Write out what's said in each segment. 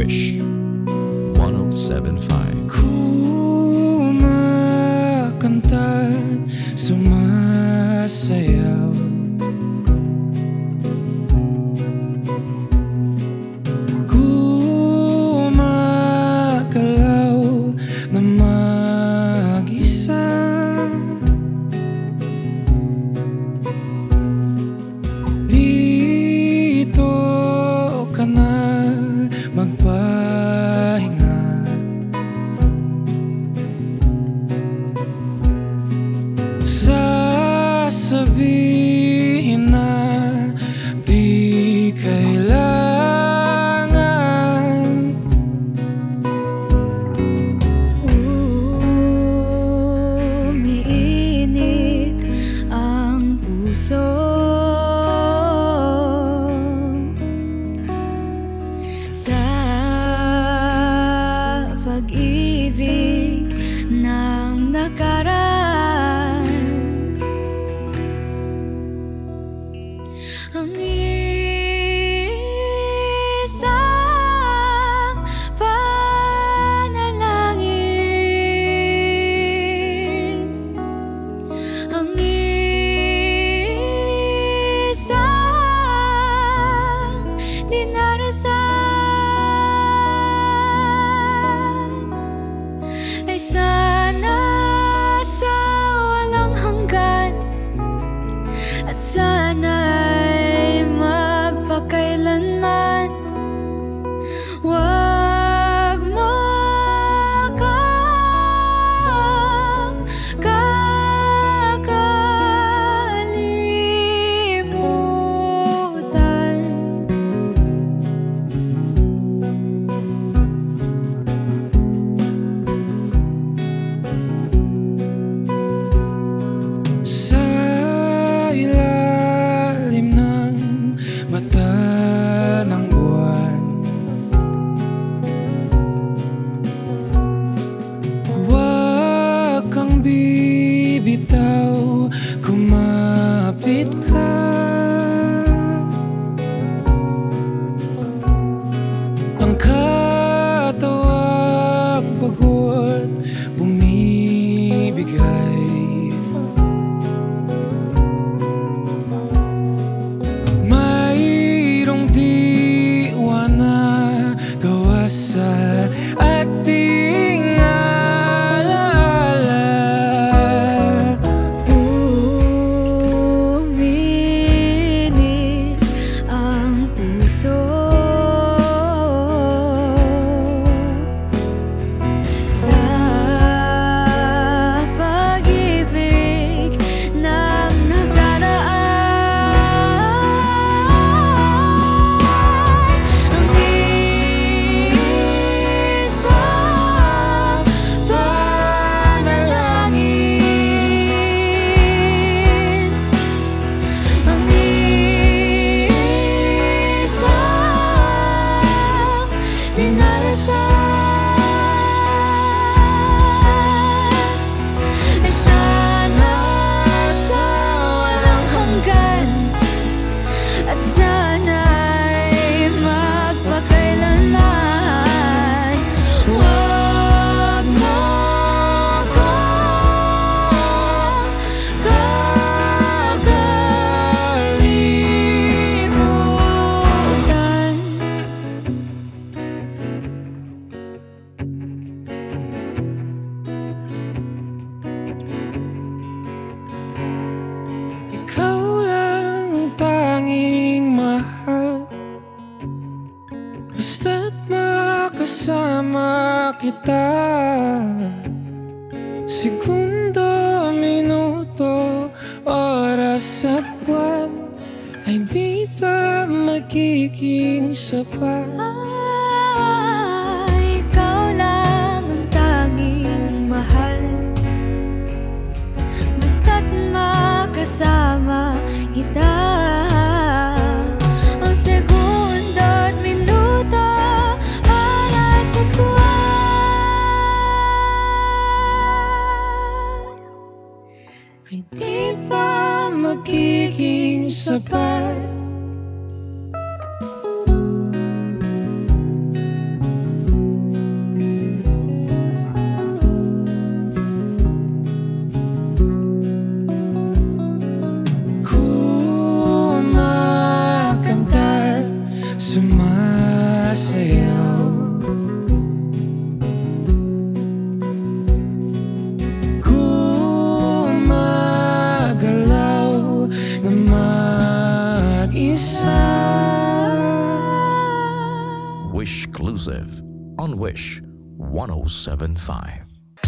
Wish 107.5. Kumakanta't sumasayaw, gumagalaw na mag-isa. Dito ka na magpahinga, sasabihin na di kailangan. Umiinit ang puso sa pag-ibig ng nakaraan. Ang isang panalangin, ang isang dinarasan ay sana sa walang hanggan, at sana'y magpakailanman. Wag mo akong kakalimutan. Sa ilalim ng mata ng buwan, huwag kang bibitaw, kumapit ka. Ang katawang pagod bumibigay, mayroong diwa na gawa sa ating alaala. Uminit ang puso sa pag-ibig ng nakaraan. Ang isang panalangin, ang isang dinarasan ay sana sa walang hanggan, at sana'y magpakailanman. Wag mo akong kakalimutan. Ikaw lang ang tanging mahal, basta't makasama kita. Segundo, minuto, oras at buwan ay di ba magiging sapat? Ikaw lang ang tanging mahal, basta't makasama kita. Ang segundo at minuto, oras at buwan ay di ba magiging sapat? isa. WISHclusive on Wish 107.5.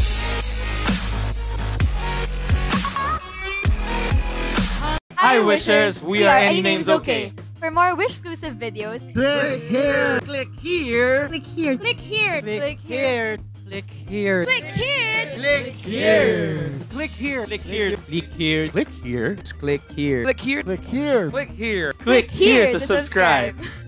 Hi Wishers, we are Any Names Okay. For more WISHclusive videos, Click here. Click here. click here. Click here. Click here. Click here. Click here. Click here. Click here. Click here. Click here. Click here. Click here. Click here. Click here. Click here. Click here to subscribe.